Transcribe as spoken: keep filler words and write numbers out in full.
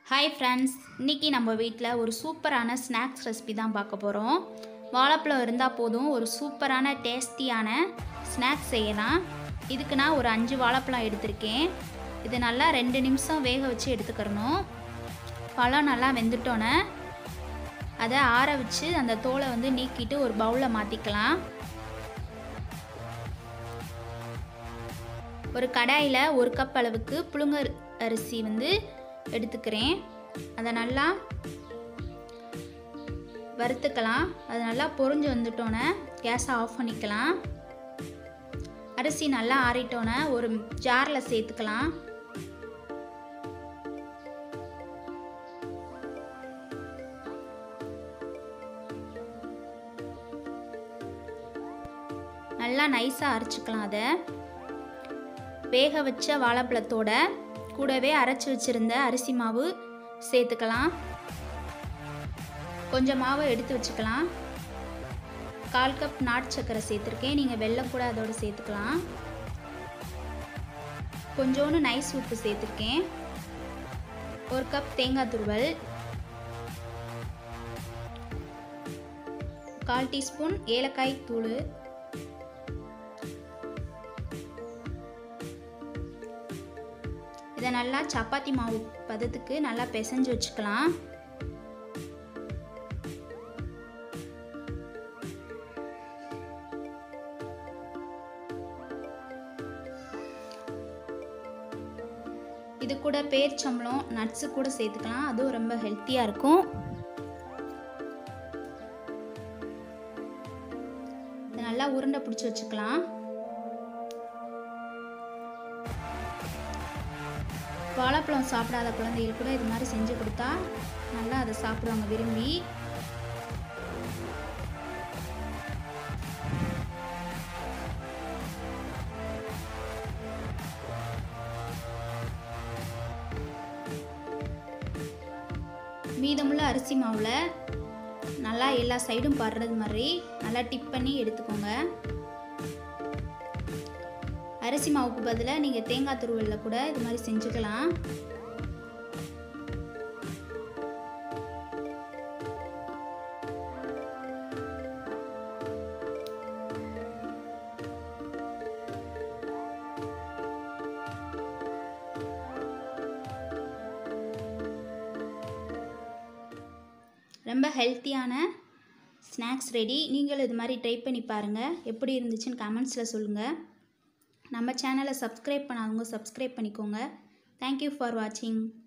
Hi friends, इनकी நம்ம வீட்ல ஒரு சூப்பரான ஸ்நாக்ஸ் ரெசிபி தான் பார்க்க போறோம். வாழைப்பழம் இருந்தா போதும் ஒரு சூப்பரான டேஸ்டியான ஸ்நாக்ஸ் செய்யலாம். இதுக்கு நான் ஒரு அஞ்சு வாழைப்பழம் எடுத்துர்க்கேன். இது நல்லா ரெண்டு நிமிஷம் வேக வச்சு எடுத்துக்கறணும். பழம் நல்லா வெந்துட்டோனே அத ஆற வச்சு அந்த தோலை வந்து நீக்கிட்டு ஒரு பவுல்ல மாத்திக்கலாம். ஒரு கடாயில ஒரு கப் அளவுக்கு புழுங்கல் அரிசி வந்து எடுத்துக்கிறேன். அத நல்லா வறுத்துக்கலாம். அது நல்லா பொரிஞ்சு வந்துட்டோனே கேஸை ஆஃப் பண்ணிக்கலாம். அரிசி நல்லா ஆறிட்டோனே ஒரு ஜார்ல சேர்த்துக்கலாம். நல்லா நைஸா அரைச்சுக்கலாம். அத வேக வச்ச வாழைப்பழத்தோட கூடவே அரைச்சு வச்சிருந்த அரிசி மாவு சேர்த்துக்கலாம். கொஞ்சம் மாவு எடுத்து வச்சுக்கலாம். கால் கப் நாட்டு சக்கரை சேர்த்துருக்கேன். நீங்கள் வெல்லம் கூட அதோட சேர்த்துக்கலாம். கொஞ்சோண்டு நைஸ் உப்பு சேர்த்துருக்கேன். ஒரு கப் தேங்காய் துருவல், கால் டீஸ்பூன் ஏலக்காய் தூள், இதை நல்லா சப்பாத்தி மாவு பதத்துக்கு நல்லா பிசைஞ்சு வச்சுக்கலாம். இது கூட பேரிச்சம்பழம் நட்ஸ் கூட சேர்த்துக்கலாம். அதுவும் ரொம்ப ஹெல்த்தியா இருக்கும். இதை நல்லா உருண்டை பிடிச்சி வச்சுக்கலாம். வாழைப்பழம் சாப்பிடாத குழந்தைகள் கூட இது மாதிரி செஞ்சு கொடுத்தா நல்லா அதை சாப்பிடுவாங்க விரும்பி. மீதமுள்ள அரிசி மாவுல நல்லா எல்லா சைடும் படுறது மாதிரி நல்லா டிப் பண்ணி எடுத்துக்கோங்க. அரிசி மாவுக்கு பதிலாக நீங்கள் தேங்காய் துருவல்ல கூட இது மாதிரி செஞ்சுக்கலாம். ரொம்ப ஹெல்த்தியான ஸ்நாக்ஸ் ரெடி. நீங்களும் இது மாதிரி ட்ரை பண்ணி பாருங்கள். எப்படி இருந்துச்சுன்னு கமெண்ட்ஸில் சொல்லுங்கள். நம்ம சேனலை சப்ஸ்கிரைப் பண்ணாதவங்க சப்ஸ்கிரைப் பண்ணிக்கோங்க. தேங்க்யூ ஃபார் வாட்சிங்.